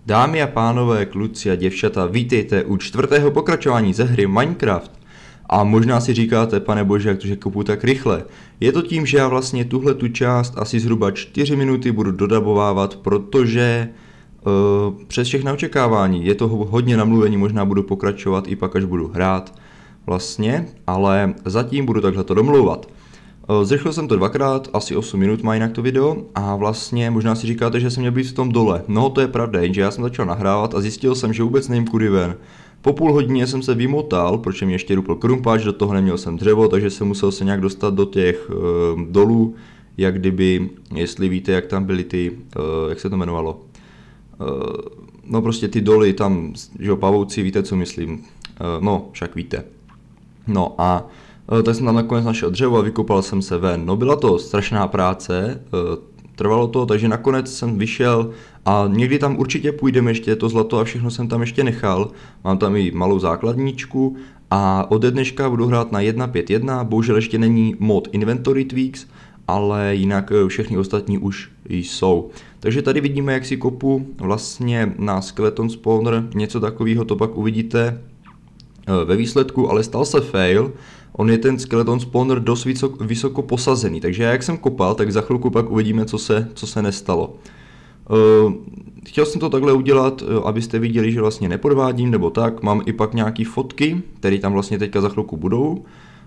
Dámy a pánové, kluci a děvčata, vítejte u čtvrtého pokračování ze hry Minecraft. A možná si říkáte, pane bože, jak to, že kopu tak rychle. Je to tím, že já vlastně tuhletu část asi zhruba 4 minuty budu dodabovávat, protože přes všechna očekávání, je to hodně namluvení, možná budu pokračovat i pak, až budu hrát vlastně, ale zatím budu takhle to domlouvat. Zrychlil jsem to dvakrát, asi 8 minut má jinak to video a vlastně možná si říkáte, že jsem měl být v tom dole. No to je pravda, jenže já jsem začal nahrávat a zjistil jsem, že vůbec nevím kudy ven. Po půl hodině jsem se vymotal, protože mě ještě rupl krumpáč, do toho neměl jsem dřevo, takže jsem musel se nějak dostat do těch dolů, jak kdyby, jestli víte, jak tam byly ty, jak se to jmenovalo. No prostě ty doly tam, že jo, pavouci, víte co myslím, no však víte. No a tak jsem tam nakonec našel dřevo a vykopal jsem se ven. No byla to strašná práce, trvalo to, takže nakonec jsem vyšel a někdy tam určitě půjdeme ještě, to zlato a všechno jsem tam ještě nechal. Mám tam i malou základničku a ode dneška budu hrát na 1.5.1, bohužel ještě není mod Inventory Tweaks, ale jinak všechny ostatní už jsou. Takže tady vidíme, jak si kopu vlastně na Skeleton Spawner, něco takového, to pak uvidíte ve výsledku, ale stal se fail. On je ten Skeleton Spawner dost vysoko posazený, takže jak jsem kopal, tak za chvilku pak uvidíme, co se nestalo. Chtěl jsem to takhle udělat, abyste viděli, že vlastně nepodvádím, nebo tak. Mám i pak nějaký fotky, které tam vlastně teďka za chvilku budou.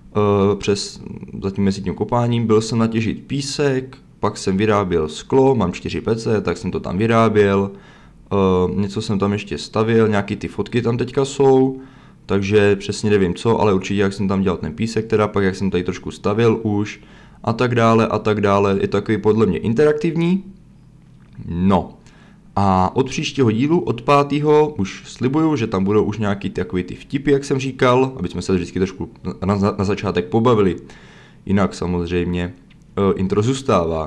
Zatím mezi tím kopáním byl jsem natěžit písek, pak jsem vyráběl sklo, mám 4 pece, tak jsem to tam vyráběl. Něco jsem tam ještě stavěl, nějaký ty fotky tam teďka jsou. Takže přesně nevím co, ale určitě jak jsem tam dělal ten písek, teda pak jak jsem tady trošku stavěl už a tak dále, je to takový podle mě interaktivní. No a od příštího dílu, od 5. už slibuju, že tam budou už nějaký takový ty vtipy, jak jsem říkal, aby jsme se vždycky trošku na začátek pobavili. Jinak samozřejmě intro zůstává.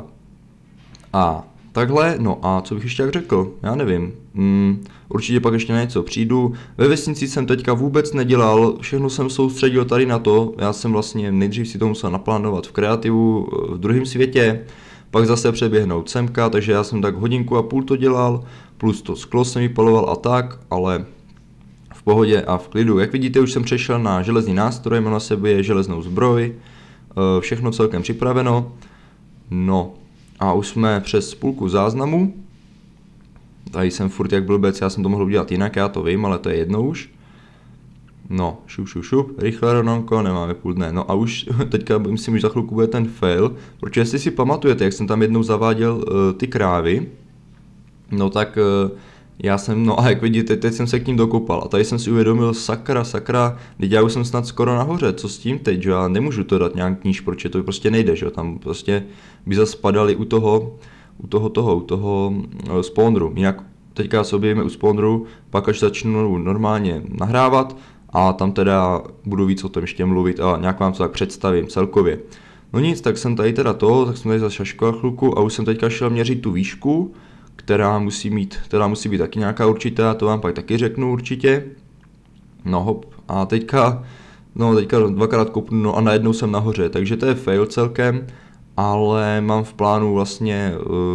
A takhle, no a co bych ještě jak řekl, já nevím, určitě pak ještě na něco přijdu. Ve vesnici jsem teďka vůbec nedělal, všechno jsem soustředil tady na to, já jsem vlastně nejdřív si to musel naplánovat v kreativu, v druhém světě, pak zase přeběhnout semka, takže já jsem tak 1,5 hodiny to dělal, plus to sklo jsem vypaloval a tak, ale v pohodě a v klidu. Jak vidíte, už jsem přešel na železný nástroj, mám na sobě železnou zbroj, všechno celkem připraveno, no. A už jsme přes půlku záznamu. Tady jsem furt jak blbec, já jsem to mohl udělat jinak, já to vím, ale to je jedno už. No, šup, rychle rovnanko, nemáme půl dne. No a už teďka myslím, že za chvilku bude ten fail, protože jestli si pamatujete, jak jsem tam jednou zaváděl ty krávy, no tak já jsem, no a jak vidíte, teď jsem se k ním dokopal a tady jsem si uvědomil, sakra, teď já už jsem snad skoro nahoře, co s tím teď, že já nemůžu to dát nějak níž, protože to prostě nejde, že tam prostě by zase padali u toho spawneru, jinak teďka se objevíme u spawneru, pak až začnu normálně nahrávat a tam teda budu víc o tom ještě mluvit a nějak vám to tak představím celkově. No nic, tak jsem tady tak jsem tady zašaškoval chvilku a už jsem teďka šel měřit tu výšku, která musí být taky nějaká určitá, to vám pak taky řeknu určitě. No hop, a teďka dvakrát kopnu, no a najednou jsem nahoře, takže to je fail celkem, ale mám v plánu vlastně,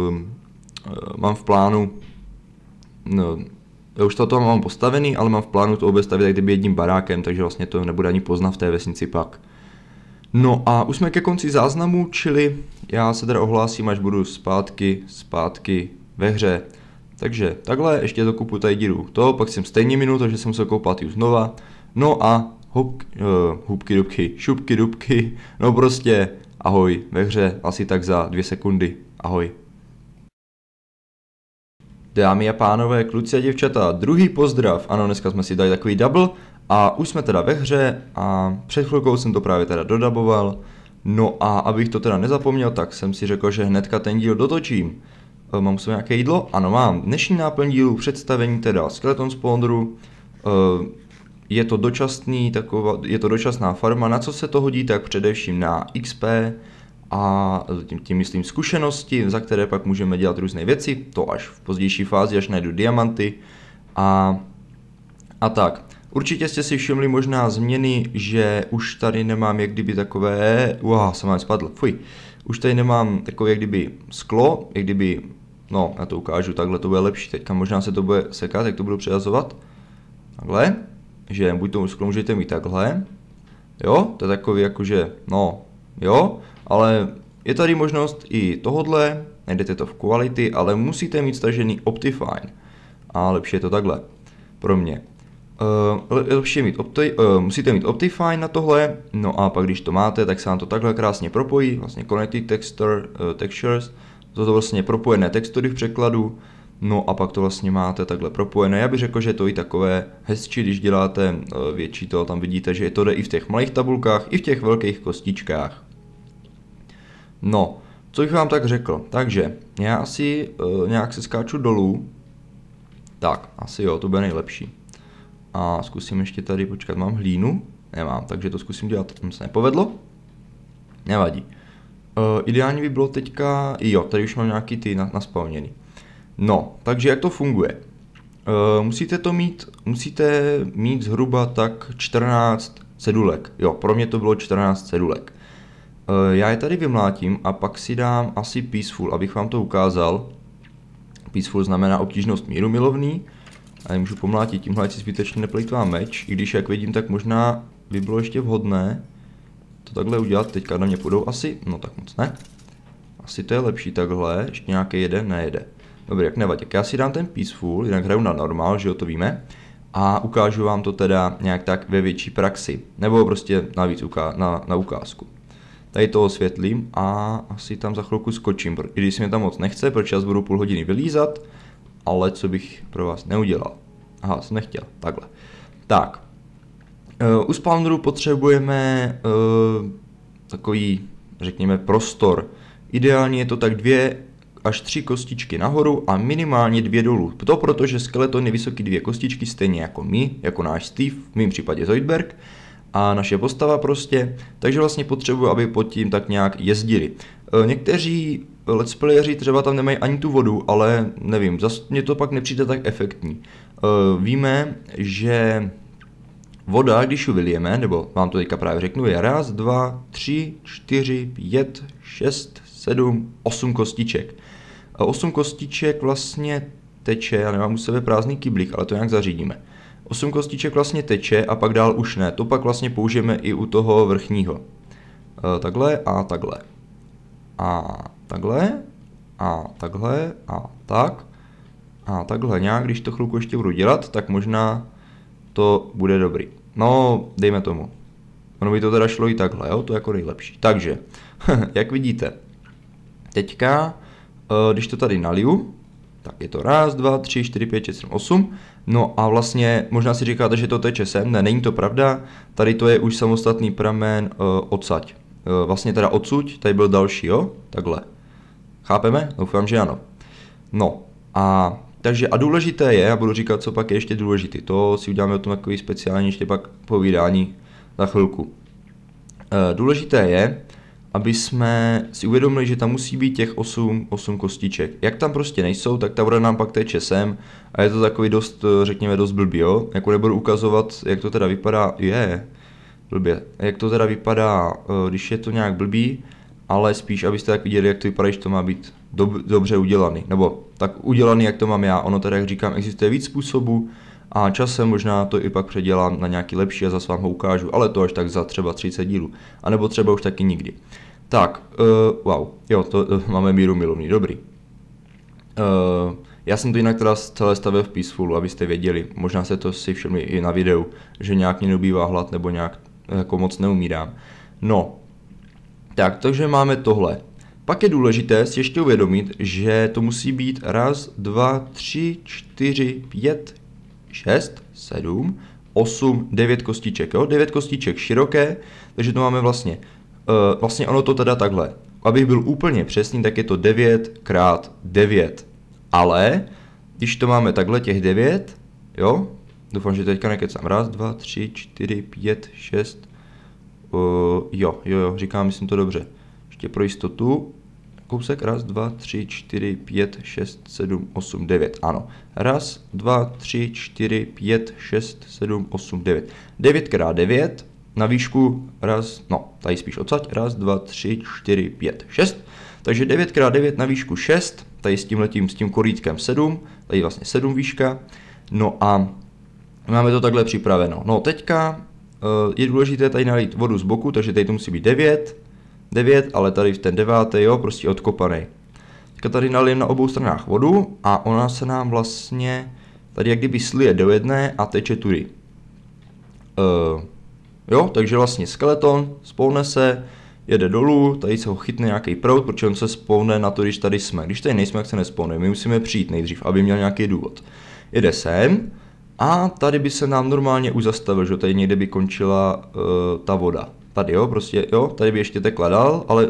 no, já už to mám postavený, ale mám v plánu to obestavět tak kdyby jedním barákem, takže vlastně to nebude ani poznat v té vesnici pak. No a už jsme ke konci záznamu, čili já se teda ohlásím, až budu zpátky ve hře. Takže takhle, ještě to kupu tady díru to, pak jsem stejně minul, takže jsem musel koupat už znova. No a šupky dubky, no prostě ahoj ve hře, asi tak za 2 sekundy, ahoj. Dámy a pánové, kluci a děvčata, druhý pozdrav, ano, dneska jsme si dali takový double a už jsme teda ve hře a před chvilkou jsem to právě teda dodaboval. No a abych to teda nezapomněl, tak jsem si řekl, že hnedka ten díl dotočím. Mám sobie nějaké jídlo? Ano, mám. Dnešní náplň dílu, představení teda Skeleton Spawneru. Je to dočasná farma, na co se to hodí, tak především na XP a tím myslím zkušenosti, za které pak můžeme dělat různé věci, to až v pozdější fázi, až najdu diamanty a tak. Určitě jste si všimli možná změny, že už tady nemám jak kdyby takové, jsem vám spadl, fuj. Už tady nemám takové jak kdyby sklo, jak kdyby no, já to ukážu, takhle to bude lepší, teďka možná se to bude sekat, jak to budu přehazovat, takhle, že buď to můžete mít takhle, jo, to je takový jakože, no, jo, ale je tady možnost i tohodle, najdete to v Quality, ale musíte mít stažený Optifine, a lepší je to takhle, pro mě. Lepší je mít musíte mít Optifine na tohle, no a pak když to máte, tak se vám to takhle krásně propojí, vlastně Connected Textures, to vlastně propojené textury v překladu, no a pak to vlastně máte takhle propojené. Já bych řekl, že je to i takové hezčí, když děláte větší to, tam vidíte, že to jde i v těch malých tabulkách, i v těch velkých kostičkách. No, co bych vám tak řekl, takže já asi nějak se skáču dolů, tak, asi jo, to bude nejlepší. A zkusím ještě tady, počkat, mám hlínu? Nemám, takže to zkusím dělat, to se nepovedlo. Nevadí. Ideální by bylo teďka, jo, tady už mám nějaký ty naspawněný. No, takže jak to funguje? Musíte mít zhruba tak 14 cedulek. Jo, pro mě to bylo 14 cedulek. Já je tady vymlátím a pak si dám asi Peaceful, abych vám to ukázal. Peaceful znamená obtížnost mírumilovný. A můžu pomlátit tímhle, si zbytečně neplýtvám meč, i když jak vidím, tak možná by bylo ještě vhodné to takhle udělat. Teďka na mě půjdou asi, no tak moc ne. Asi to je lepší takhle, ještě nějaký jeden nejede. Dobrý, jak nevadí, já si dám ten Peaceful, jinak hraju na normál, že jo, to víme. A ukážu vám to teda nějak tak ve větší praxi, nebo prostě navíc na ukázku. Tady to osvětlím a asi tam za chvilku skočím, i když se mi tam moc nechce, protože já budu půl hodiny vylízat, ale co bych pro vás neudělal. Aha, jsem nechtěl, takhle. Tak, u spawneru potřebujeme takový, řekněme, prostor. Ideálně je to tak 2 až 3 kostičky nahoru a minimálně 2 dolů. To protože skeleton je vysoký 2 kostičky, stejně jako my, jako náš Steve, v mém případě Zoidberg, a naše postava prostě, takže vlastně potřebuji, aby pod tím tak nějak jezdili. Někteří let's playeři třeba tam nemají ani tu vodu, ale nevím, zase mně to pak nepřijde tak efektní. Víme, že voda, když ji vylijeme, nebo vám to teďka právě řeknu, je 1, 2, 3, 4, 5, 6, 7, 8 kostiček. 8 kostiček vlastně teče, já nemám u sebe prázdný kyblík, ale to nějak zařídíme. 8 kostiček vlastně teče a pak dál už ne, to pak vlastně použijeme i u toho vrchního. Takhle a takhle. A takhle, a takhle, a tak. A takhle nějak, když to chvilku ještě budu dělat, tak možná to bude dobrý. No, dejme tomu. Ono by to teda šlo i takhle, jo, to je jako nejlepší. Takže, jak vidíte, teďka, když to tady naliju, tak je to 1, 2, 3, 4, 5, 6, 7, 8. No a vlastně možná si říkáte, že to teče sem, ne, není to pravda. Tady to je už samostatný pramen odsaď. Vlastně teda odsuď, tady byl další, jo, takhle. Chápeme? Doufám, že ano. No a takže a důležité je, já budu říkat, co pak je ještě důležité. To si uděláme o tom takový speciální ještě pak povídání za chvilku. Důležité je, aby jsme si uvědomili, že tam musí být těch 8 kostiček. Jak tam prostě nejsou, tak ta voda nám pak teče sem a je to takový dost, řekněme, dost blbý, jo? Jako nebudu ukazovat, jak to teda vypadá, blbě, jak to teda vypadá, když je to nějak blbý, ale spíš, abyste tak viděli, jak to vypadá, když to má být dobře udělaný, nebo tak udělaný, jak to mám já. Ono teda, jak říkám, existuje víc způsobů a časem možná to i pak předělám na nějaký lepší a zase vám ho ukážu, ale to až tak za třeba 30 dílů, anebo třeba už taky nikdy. Tak, wow, jo, to máme míru milovný, dobrý. Já jsem to jinak teda celé stavil v Peacefulu, abyste věděli, možná se to si všimli i na videu, že nějak mě neubývá hlad nebo nějak jako moc neumírám. No, tak, takže máme tohle. Pak je důležité si ještě uvědomit, že to musí být 1, 2, 3, 4, 5, 6, 7, 8, 9 kostiček, jo? 9 kostiček široké, takže to máme vlastně ono to teda takhle. Abych byl úplně přesný, tak je to 9 krát 9. Ale, když to máme takhle těch 9, jo? Doufám, že teďka nekecám. 1, 2, 3, 4, 5, 6, jo, říkám, myslím to dobře. Ještě pro jistotu. Kousek, 1, 2, 3, 4, 5, 6, 7, 8, 9. Ano. 1, 2, 3, 4, 5, 6, 7, 8, 9. 9 krát 9 na výšku, tady spíš odsať. 1, 2, 3, 4, 5, 6. Takže 9 krát 9 na výšku 6. tady s tím korítkem 7, tady vlastně 7 výška, no a máme to takhle připraveno. No teďka je důležité tady nalít vodu z boku, takže tady to musí být 9, ale tady v ten 9, jo, prostě odkopaný. Teďka tady nalijeme na obou stranách vodu a ona se nám vlastně tady jak kdyby slije do jedné a teče tudy. Jo, takže vlastně skeleton spolne se, jede dolů, tady se ho chytne nějaký proud, protože on se spolne na to, když tady jsme. Když tady nejsme, jak se nespolne, my musíme přijít nejdřív, aby měl nějaký důvod. Jede sem a tady by se nám normálně už zastavil, že tady někde by končila ta voda. Tady jo, prostě jo, tady by ještě tekla dál, ale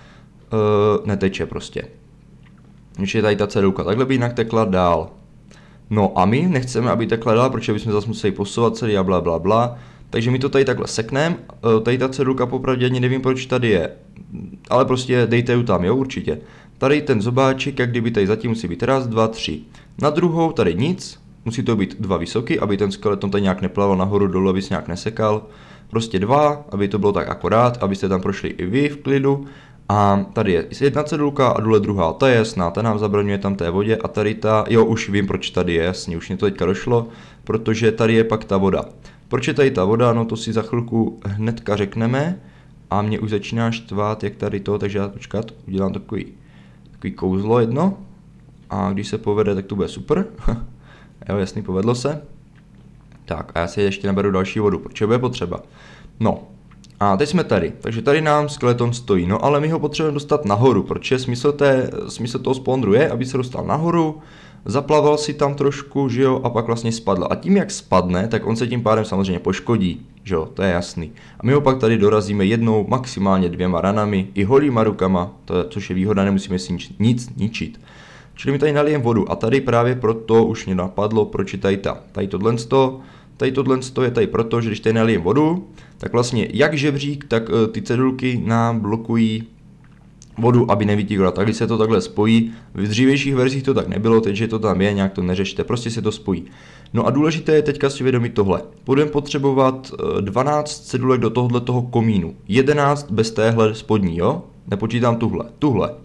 neteče prostě. Když je tady ta cedulka, takhle by jinak tekla dál. No a my nechceme, aby tekla dál, protože bychom zase museli posouvat celý a bla. Takže my to tady takhle sekneme, tady ta cedulka popravdě ani nevím, proč tady je, ale prostě dejte ju tam, jo, určitě. Tady ten zobáček, jak kdyby tady zatím musí být 1, 2, 3. Na druhou tady nic, musí to být 2 vysoký, aby ten skeleton tady nějak neplaval nahoru dolů, aby se nějak nesekal. Prostě 2, aby to bylo tak akorát, abyste tam prošli i vy v klidu. A tady je jedna cedulka a dole druhá, ta je jasná, ta nám zabraňuje tam té vodě a tady ta, jo, už vím, proč tady je, jasně, už mě to teďka došlo, protože tady je pak ta voda. Proč je tady ta voda, no to si za chvilku hnedka řekneme a mě už začíná štvát, jak tady to, takže já počkat, udělám takový kouzlo jedno a když se povede, tak to bude super. Jo, jasný, povedlo se. Tak a já si ještě naberu další vodu, protože bude potřeba. No. A teď jsme tady, takže tady nám skeleton stojí, no ale my ho potřebujeme dostat nahoru, protože smysl toho spawnru je, aby se dostal nahoru, zaplaval si tam trošku, že jo, a pak vlastně spadl. A tím jak spadne, tak on se tím pádem samozřejmě poškodí, že jo, to je jasný. A my ho pak tady dorazíme jednou, maximálně 2 ranami, i holýma rukama, což je výhoda, nemusíme si nic ničit. Čili my tady nalijeme vodu a tady právě proto už mě napadlo, proč je tady tohle je tady proto, že když tady nalijem vodu, tak vlastně jak žebřík, tak ty cedulky nám blokují vodu, aby nevytíkala. Tak když se to takhle spojí, v dřívějších verzích to tak nebylo, takže to tam je, nějak to neřešte, prostě se to spojí. No a důležité je teďka si vědomit tohle. Budeme potřebovat 12 cedulek do tohoto komínu, 11 bez téhle spodní, jo? Nepočítám tuhle.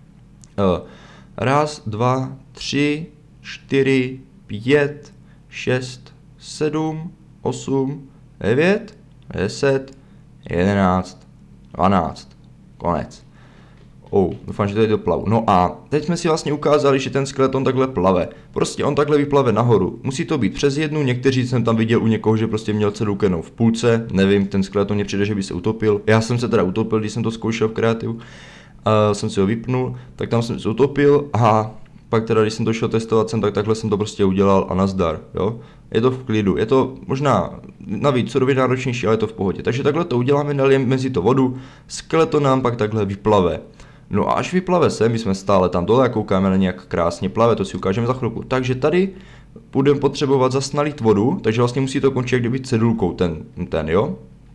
1, 2, 3, 4, 5, 6, 7, 8, 9, 10, 11, 12. Konec. Doufám, že tady doplavu. No a teď jsme si vlastně ukázali, že ten skeleton takhle plave. Prostě on takhle vyplave nahoru. Musí to být přes jednu, někteří jsem tam viděl u někoho, že prostě měl cedulku jenom v půlce. Nevím, ten skeleton mě přijde, že by se utopil. Já jsem se teda utopil, když jsem to zkoušel v kreativu. Jsem si ho vypnul, tak tam jsem se utopil a pak teda, když jsem to šel testovat sem, tak takhle jsem to prostě udělal a nazdar, jo. Je to v klidu, je to možná navíc surově náročnější, ale je to v pohodě. Takže takhle to uděláme, nalijeme mezi to vodu, skeleton nám pak takhle vyplave. No a až vyplave se, my jsme stále tam dole a koukáme na nějak krásně plave, to si ukážeme za chvilku. Takže tady budeme potřebovat zas nalít vodu, takže vlastně musí to končit jak kdyby cedulkou, ten jo.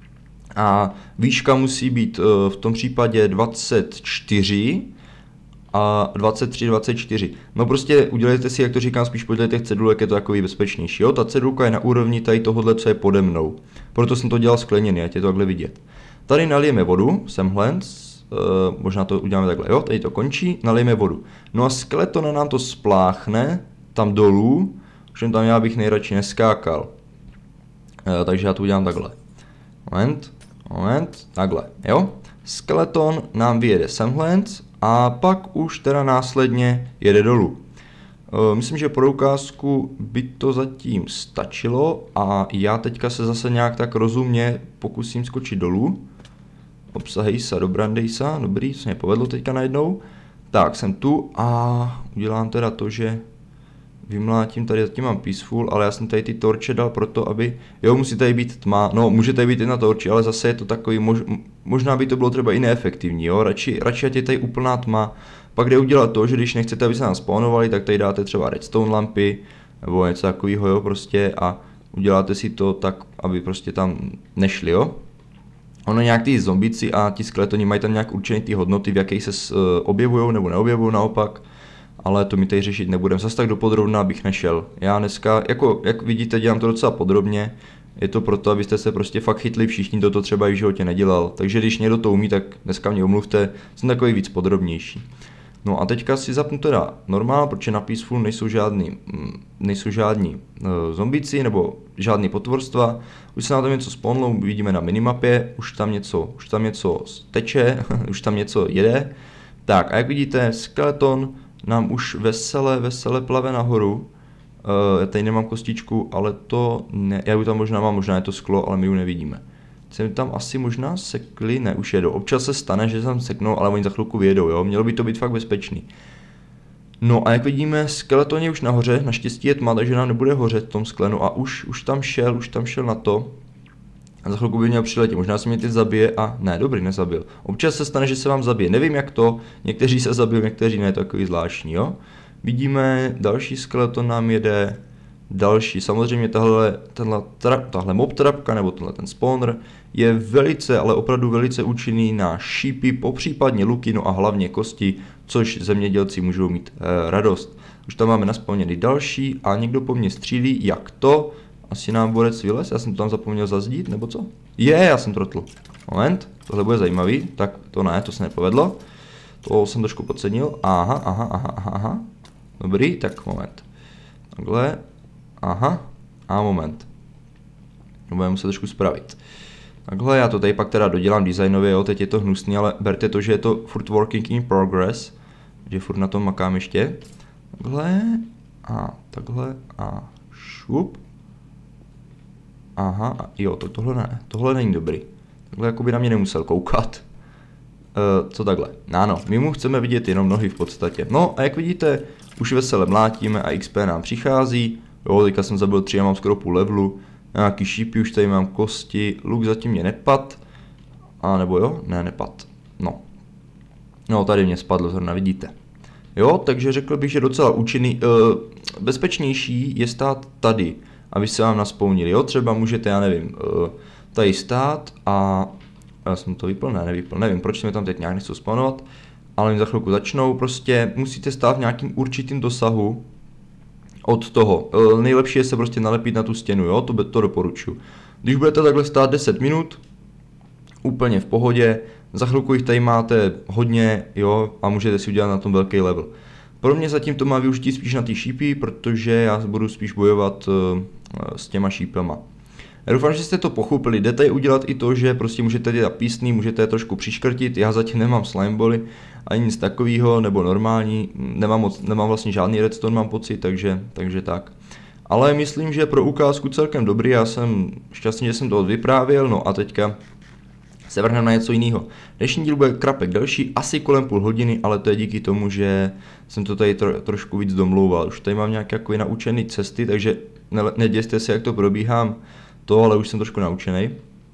A výška musí být v tom případě 24 a 23, 24. No prostě udělejte si, jak to říkám, spíš podle těch cedulek, je to takový bezpečnější, jo. Ta cedulka je na úrovni tady tohohle, co je pode mnou. Proto jsem to dělal skleněný, ať je to takhle vidět. Tady nalijeme vodu, semhle, možná to uděláme takhle, jo, tady to končí, nalijeme vodu. No a skeleton nám to spláchne tam dolů, že tam já bych nejradši neskákal. Takže já to udělám takhle. Moment, takhle, jo. Skeleton nám vyjede semhle a pak už teda následně jede dolů. Myslím, že pro ukázku by to zatím stačilo a já teďka se zase nějak tak rozumně pokusím skočit dolů. Obsahejsa, dobrandejsa, dobrý, se mě povedlo teďka najednou. Tak, jsem tu a udělám teda to, že vymlátím, tady zatím mám peaceful, ale já jsem tady ty torče dal proto, aby, jo, musí tady být tma, no může tady být jedna torče, ale zase je to takový, možná by to bylo třeba i neefektivní, jo, radši ať je tady úplná tma, pak jde udělat to, že když nechcete, aby se nám spawnovali, tak tady dáte třeba redstone lampy, nebo něco takového, jo, prostě a uděláte si to tak, aby prostě tam nešli, jo. Ono nějak ty zombici a ti skeletoni mají tam nějak určené ty hodnoty, v jakých se objevují nebo neobjevují naopak. Ale to mi tady řešit nebudem, zase tak dopodrobná bych nešel. Já dneska, jako jak vidíte, dělám to docela podrobně. Je to proto, abyste se prostě fakt chytli všichni, toto třeba i v životě nedělal. Takže když někdo to umí, tak dneska mě omluvte, jsem takový víc podrobnější. No a teďka si zapnu teda normál, protože na Peaceful nejsou žádní zombíci nebo žádný potvorstva. Už se na tom něco spawnlo, vidíme na minimapě, už tam něco teče, už tam něco jede. Tak a jak vidíte, skeleton nám už vesele plave nahoru. Já tady nemám kostičku, ale to ne, já ji tam možná mám, možná je to sklo, ale my ji nevidíme. Jsem tam asi možná sekli, ne, už jedou. Občas se stane, že tam seknou, ale oni za chvilku vyjedou, jo. Mělo by to být fakt bezpečný. No a jak vidíme, skeleton je už nahoře, naštěstí je tma, takže nám nebude hořet v tom sklenu a už tam šel na to. A za chvilku by měl přiletět, možná se mě teď zabije a ne, dobrý, nezabil. Občas se stane, že se vám zabije, nevím jak to, někteří se zabijí, někteří ne, to je takový zvláštní, jo. Vidíme, další skeleton nám jede, další, samozřejmě tahle mob trapka nebo ten spawner je velice, ale opravdu velice účinný na šípy, popřípadně luky, no a hlavně kosti, což zemědělci můžou mít radost. Už tam máme naspawněný další a někdo po mně střílí, jak to? Asi nám borec vylez, já jsem to tam zapomněl zazdít, nebo co? Já jsem trotl. Moment, tohle bude zajímavý, tak to ne, to se nepovedlo. To jsem trošku podcenil, aha. Dobrý, tak moment. Takhle. Aha, a moment. Budeme muset trošku spravit. Takhle, já to tady pak teda dodělám designově, jo, teď je to hnusný, ale berte to, že je to furt working in progress, že furt na tom makám ještě. Takhle a šup. Aha, a jo, tohle ne, tohle není dobrý. Takhle jako by na mě nemusel koukat. Co takhle? Ano, my mu chceme vidět jenom nohy v podstatě. No a jak vidíte, už vesele mlátíme a XP nám přichází. Jo, teďka jsem zabil 3 a mám skoro půl levelu. Nějaký šípy, už tady mám kosti. Luk zatím mě nepad. A nebo jo? Ne, nepad. No, tady mě spadlo, zrovna vidíte. Jo, takže řekl bych, že docela účinný. Bezpečnější je stát tady, aby se vám naspounili. Jo, třeba můžete, já nevím, tady stát a... Já jsem to vypl, nevypl, nevím, proč jsme tam teď nějak nechci spawnovat. Ale oni za chvilku začnou, prostě musíte stát v nějakým určitým dosahu od toho. Nejlepší je se prostě nalepit na tu stěnu, jo, to doporučuji. Když budete takhle stát 10 minut, úplně v pohodě, za chvilku jich tady máte hodně, jo, a můžete si udělat na tom velký level. Pro mě zatím to má využití spíš na ty šípy, protože já budu spíš bojovat s těma šípama. Já doufám, že jste to pochopili, jde tady udělat i to, že prostě můžete dělat písny, můžete je trošku přiškrtit, já zatím nemám slimebally ani nic takového, nebo normální, nemám vlastně žádný redstone, mám pocit, takže tak. Ale myslím, že pro ukázku celkem dobrý, já jsem šťastný, že jsem to vyprávěl, no a teďka se vrhneme na něco jiného. Dnešní díl bude krapek delší, asi kolem půl hodiny, ale to je díky tomu, že jsem to tady trošku víc domlouval. Už tady mám nějaké jako naučené cesty, takže neděste se, jak to probíhám. Ale už jsem trošku naučený.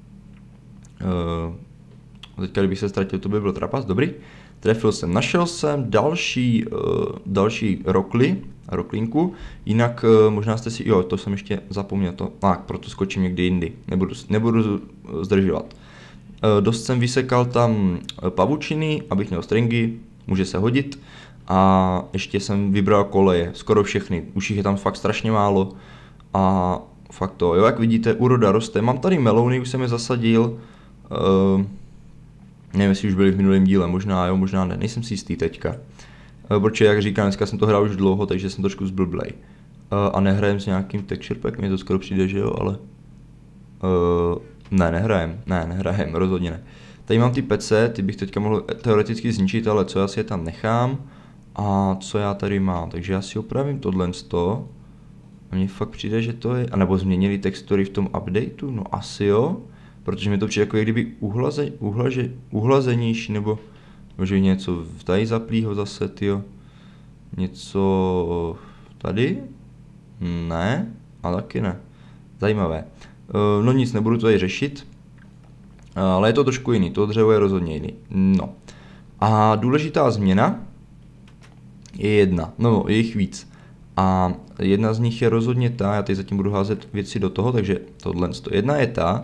Teďka, kdybych se ztratil, to by byl trapas, dobrý. Trefil jsem, našel jsem další roklinku, jinak možná jste si, jo, to jsem ještě zapomněl, proto skočím někdy jindy, nebudu zdržovat. Dost jsem vysekal tam pavučiny, abych měl stringy, může se hodit. A ještě jsem vybral koleje, skoro všechny, už jich je tam fakt strašně málo. A fakt to, jo, jak vidíte, úroda roste. Mám tady melouny, už jsem je zasadil. Nevím, jestli už byli v minulém díle, možná jo, možná ne, nejsem si jistý teďka. Protože, jak říkám, dneska jsem to hrál už dlouho, takže jsem trošku zblblej. A nehrajem s nějakým texture pack, mě to skoro přijde, že jo, ale... nehrajem, rozhodně ne. Tady mám ty pece, ty bych teďka mohl teoreticky zničit, ale co já si je tam nechám. A co já tady mám, takže já si opravím tohle. A mně fakt přijde, že to je, anebo změnili textury v tom updateu, no asi jo, protože mi to přijde jako kdyby uhlazenější, nebo že něco tady zaplýho zase, tyjo, něco tady, ne, a taky ne, zajímavé, no nic, nebudu to tady řešit, ale je to trošku jiný, to dřevo je rozhodně jiný, no, a důležitá změna je jedna, no, je jich víc. A jedna z nich je rozhodně ta, já teď zatím budu házet věci do toho, takže tohle. Jedna je ta,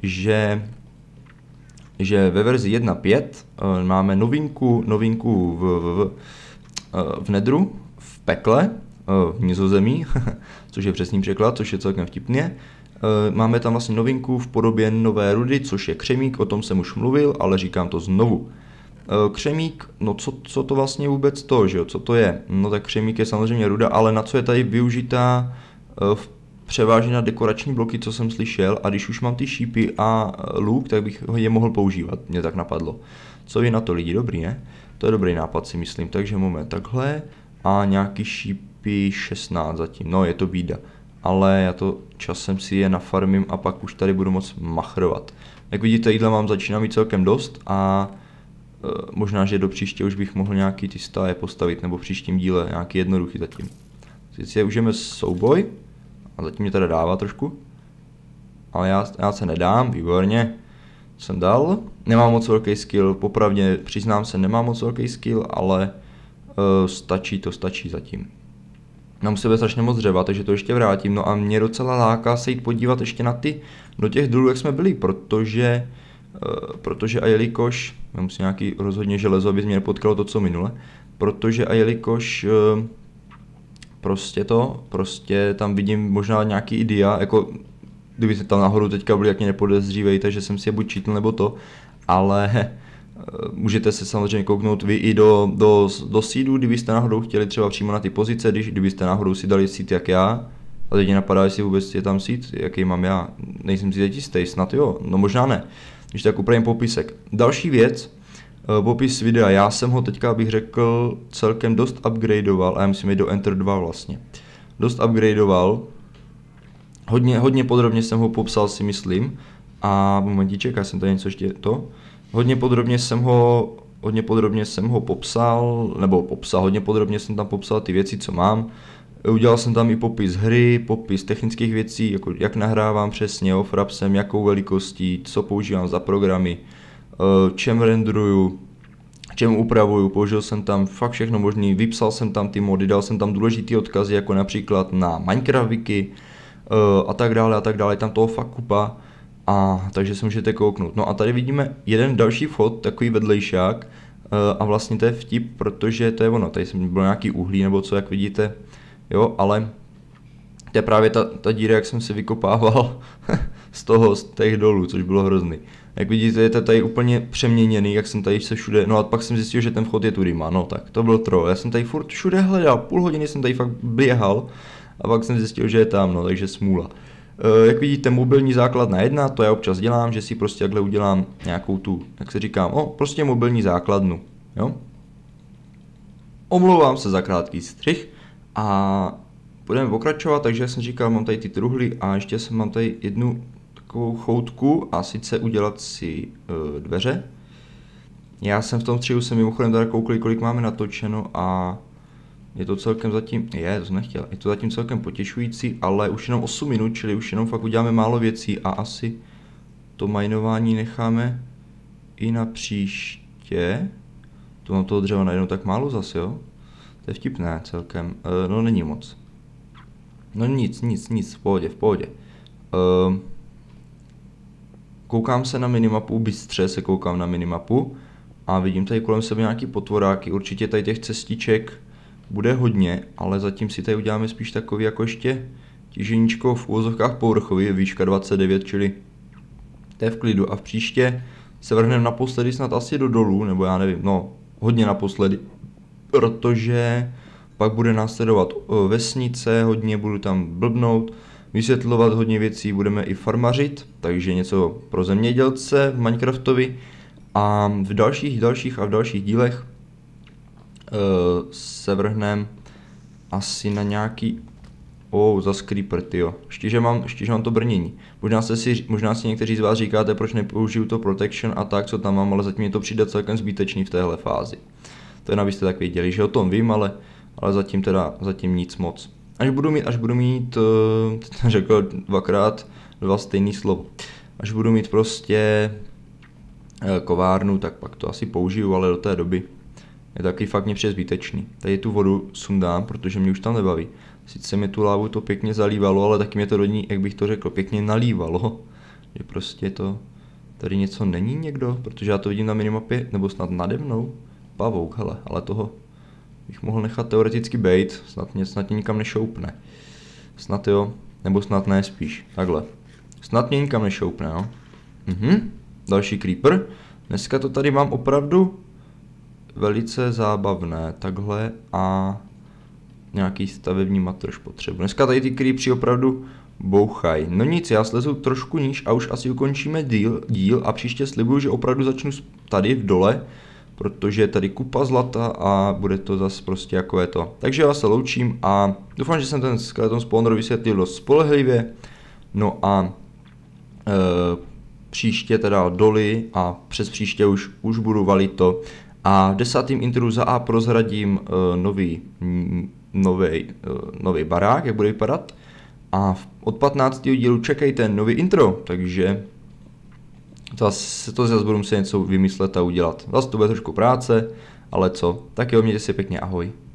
že ve verzi 1.5 máme novinku v Nedru, v pekle, v Nizozemí, což je přesný překlad, což je celkem vtipně. Máme tam vlastně novinku v podobě nové rudy, což je křemík, o tom jsem už mluvil, ale říkám to znovu. Křemík, no co to vlastně vůbec to, že jo, co to je? No tak křemík je samozřejmě ruda, ale na co je tady využitá převážně na dekorační bloky, co jsem slyšel, a když už mám ty šípy a luk, tak bych je mohl používat, mě tak napadlo. Co vy na to lidi, dobrý, ne? To je dobrý nápad si myslím, takže moment, takhle a nějaký šípy 16 zatím, no je to bída, ale já to časem si je nafarmím a pak už tady budu moc machrovat. Jak vidíte, jídla mám začíná mít celkem dost a možná, že do příště už bych mohl nějaký ty stáje postavit, nebo v příštím díle nějaký jednoduchý zatím. Teď si užijeme souboj, a zatím mě teda dává trošku, ale já se nedám, výborně, jsem dal, nemám moc velký skill, popravdě přiznám se, nemám moc velký skill, ale stačí zatím. Mám u sebe strašně moc dřeva, takže to ještě vrátím, no a mě docela láká se jít podívat ještě na do těch dolů, jak jsme byli, protože a jelikož, já musím nějaký rozhodně železo, aby mě nepotkalo to, co minule, protože a jelikož prostě tam vidím možná nějaký idea, jako kdyby se tam nahoru teďka byli, jak mě nepodezřívejte, že jsem si je buď čítl nebo to, ale můžete se samozřejmě kouknout vy i do seedu, kdybyste náhodou chtěli třeba přímo na ty pozice, kdybyste náhodou si dali seed jak já, a teď mě napadá, jestli vůbec je tam seed, jaký mám já, nejsem si teď jistý, snad jo, no možná ne, když tak upravím popisek. Další věc, popis videa, já jsem ho teďka, abych řekl, celkem dost upgradeoval, a já musím jít do Enter 2 vlastně, dost upgradeoval, hodně podrobně jsem ho popsal si myslím, a momentíček, já jsem tady něco ještě to, hodně podrobně jsem ho popsal, hodně podrobně jsem tam popsal ty věci, co mám. Udělal jsem tam i popis hry, popis technických věcí, jako jak nahrávám přesně, frapsem, jakou velikostí, co používám za programy, čem renderuju, čem upravuju, použil jsem tam fakt všechno možný, vypsal jsem tam ty mody, dal jsem tam důležitý odkazy, jako například na Minecraft wiki a tak dále, tam toho fakt kupa. Takže se můžete kouknout. No a tady vidíme jeden další vchod, takový vedlejšák, a vlastně to je vtip, protože to je ono, tady jsem byl nějaký uhlí nebo co, jak vidíte, jo, ale to je právě ta díra, jak jsem si vykopával z těch dolů, což bylo hrozný. Jak vidíte, je to tady úplně přeměněný, jak jsem tady se všude, no a pak jsem zjistil, že ten vchod je tudyma, no tak, to byl troll, já jsem tady furt všude hledal, půl hodiny jsem tady fakt běhal a pak jsem zjistil, že je tam, no, takže smůla. Jak vidíte, mobilní základna 1, to já občas dělám, že si prostě takhle udělám nějakou tu, jak se říkám, prostě mobilní základnu, jo. Omlouvám se za krátký střih a budeme pokračovat, takže jak jsem říkal, mám tady ty truhly a ještě mám tady jednu takovou choutku a sice udělat si dveře. Já jsem v tom střihu se mimochodem tady koukli, kolik máme natočeno a je to celkem zatím, to jsem nechtěl, je to zatím celkem potěšující, ale už jenom 8 minut, čili už jenom fakt uděláme málo věcí a asi to minování necháme i na příště. To mám toho dřeva najednou tak málo zase, jo? To je vtipné celkem, no není moc. No nic, v pohodě. Koukám se na minimapu, bystře se koukám na minimapu a vidím tady kolem sebe nějaký potvoráky, určitě tady těch cestiček bude hodně, ale zatím si tady uděláme spíš takový jako ještě těženíčko v úvozovkách povrchový, výška 29, čili to je v klidu a v příště se vrhneme naposledy snad asi do dolů, nebo já nevím, no hodně naposledy, protože pak bude následovat vesnice, hodně budu tam blbnout, vysvětlovat hodně věcí, budeme i farmařit, takže něco pro zemědělce v Minecraftovi a v dalších dílech se vrhneme asi na nějaký zas creeper, tyjo. Ještě, že mám to brnění. Možná si někteří z vás říkáte, proč nepoužiju to protection a tak, co tam mám, ale zatím je to přijde celkem zbytečný v téhle fázi. To jen abyste tak věděli, že o tom vím, ale zatím nic moc. Až budu mít, řekl dvakrát dva stejný slovo. Až budu mít prostě kovárnu, tak pak to asi použiju, ale do té doby je taky fakt mě zbytečný. Tady tu vodu sundám, protože mě už tam nebaví. Sice mi tu lávu to pěkně zalívalo, ale taky mě to do ní, jak bych to řekl, pěkně nalívalo. Že prostě to, tady něco není někdo, protože já to vidím na minimapě, nebo snad nade mnou. Pavouk, hele, ale toho bych mohl nechat teoreticky bejt, snad mě nikam nešoupne. Snad jo, nebo snad ne spíš, takhle. Snad mě nikam nešoupne, jo. Další creeper. Dneska to tady mám opravdu velice zábavné, takhle a nějaký stavební matroš potřebu. Dneska tady ty creepři opravdu bouchají. No nic, já slezu trošku níž a už asi ukončíme díl a příště slibuju, že opravdu začnu tady v dole, protože je tady kupa zlata a bude to zase prostě jako je to. Takže já se loučím a doufám, že jsem ten skeleton spawner vysvětlil dost spolehlivě. No a příště teda doly a přes příště už budu valit to. A v 10. intru za A prozradím nový barák, jak bude vypadat. A od 15. dílu čekejte nový intro, takže to zase budu muset něco vymyslet a udělat. Zase to bude trošku práce, ale co, tak jo, mějte si pěkně, ahoj.